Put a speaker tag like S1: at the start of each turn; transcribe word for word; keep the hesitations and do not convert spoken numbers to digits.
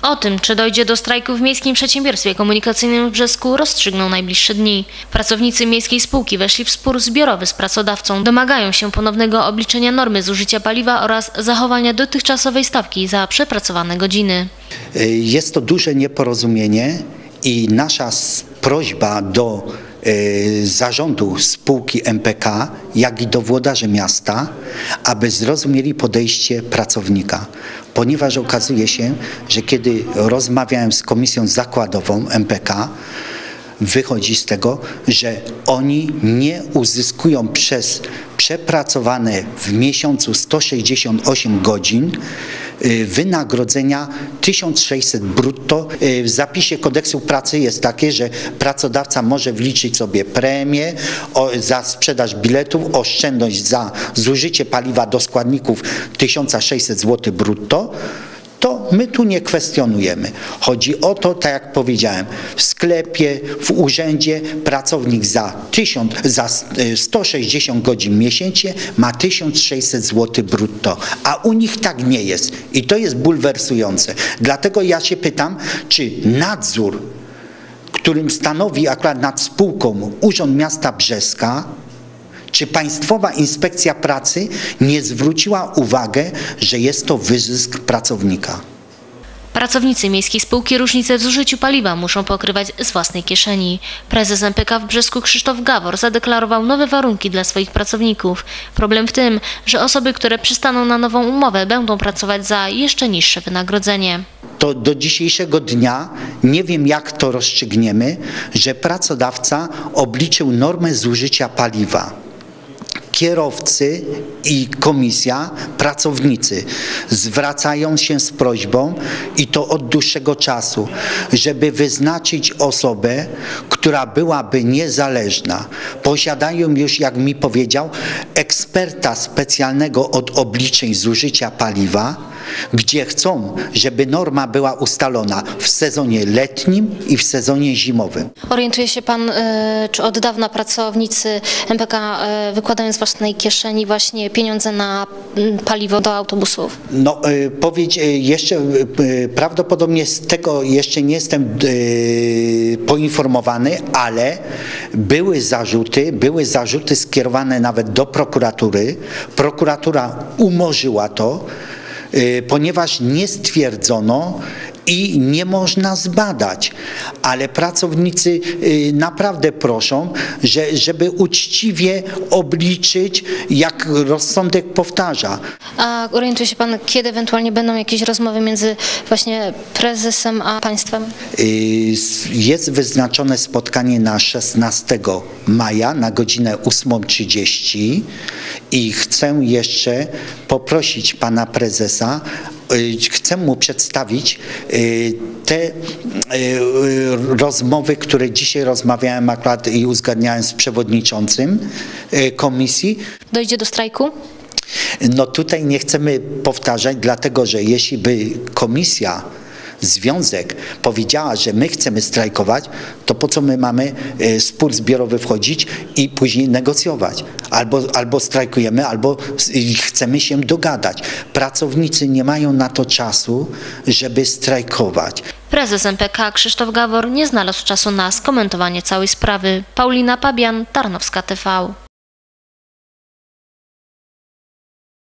S1: O tym, czy dojdzie do strajku w Miejskim Przedsiębiorstwie Komunikacyjnym w Brzesku, rozstrzygną najbliższe dni. Pracownicy miejskiej spółki weszli w spór zbiorowy z pracodawcą. Domagają się ponownego obliczenia normy zużycia paliwa oraz zachowania dotychczasowej stawki za przepracowane godziny.
S2: Jest to duże nieporozumienie i nasza prośba do zarządu spółki M P K, jak i do włodarzy miasta, aby zrozumieli podejście pracownika. Ponieważ okazuje się, że kiedy rozmawiałem z komisją zakładową M P K, wychodzi z tego, że oni nie uzyskują przez przepracowane w miesiącu sto sześćdziesiąt osiem godzin wynagrodzenia tysiąc sześćset brutto. W zapisie kodeksu pracy jest takie, że pracodawca może wliczyć sobie premię za sprzedaż biletów, oszczędność za zużycie paliwa do składników tysiąc sześćset złotych brutto. To my tu nie kwestionujemy. Chodzi o to, tak jak powiedziałem, w sklepie, w urzędzie pracownik za, tysiąc, za sto sześćdziesiąt godzin miesięcznie ma tysiąc sześćset złotych brutto, a u nich tak nie jest i to jest bulwersujące. Dlatego ja się pytam, czy nadzór, którym stanowi akurat nad spółką Urząd Miasta Brzeska, czy Państwowa Inspekcja Pracy nie zwróciła uwagi, że jest to wyzysk pracownika?
S1: Pracownicy miejskiej spółki różnice w zużyciu paliwa muszą pokrywać z własnej kieszeni. Prezes M P K w Brzesku Krzysztof Gawor zadeklarował nowe warunki dla swoich pracowników. Problem w tym, że osoby, które przystaną na nową umowę, będą pracować za jeszcze niższe wynagrodzenie.
S2: To do dzisiejszego dnia nie wiem, jak to rozstrzygniemy, że pracodawca obliczył normę zużycia paliwa. Kierowcy i komisja, pracownicy zwracają się z prośbą i to od dłuższego czasu, żeby wyznaczyć osobę, która byłaby niezależna. Posiadają już, jak mi powiedział, eksperta specjalnego od obliczeń zużycia paliwa, gdzie chcą, żeby norma była ustalona w sezonie letnim i w sezonie zimowym.
S3: Orientuje się Pan, czy od dawna pracownicy M P K wykładają z własnej kieszeni właśnie pieniądze na paliwo do autobusów?
S2: No, powiedz jeszcze, prawdopodobnie z tego jeszcze nie jestem poinformowany, ale były zarzuty, były zarzuty skierowane nawet do prokuratury. Prokuratura umorzyła to, ponieważ nie stwierdzono i nie można zbadać, ale pracownicy naprawdę proszą, że, żeby uczciwie obliczyć, jak rozsądek powtarza.
S3: A orientuje się Pan, kiedy ewentualnie będą jakieś rozmowy między właśnie prezesem a państwem?
S2: Jest wyznaczone spotkanie na szesnastego maja na godzinę ósmą trzydzieści i chcę jeszcze poprosić pana prezesa, chcę mu przedstawić te rozmowy, które dzisiaj rozmawiałem akurat i uzgadniałem z przewodniczącym komisji.
S3: Dojdzie do strajku?
S2: No tutaj nie chcemy powtarzać, dlatego że jeśli by komisja, związek powiedziała, że my chcemy strajkować, to po co my mamy spór zbiorowy wchodzić i później negocjować? Albo, albo strajkujemy, albo chcemy się dogadać. Pracownicy nie mają na to czasu, żeby strajkować.
S1: Prezes M P K Krzysztof Gawor nie znalazł czasu na skomentowanie całej sprawy. Paulina Pabian, Tarnowska T V.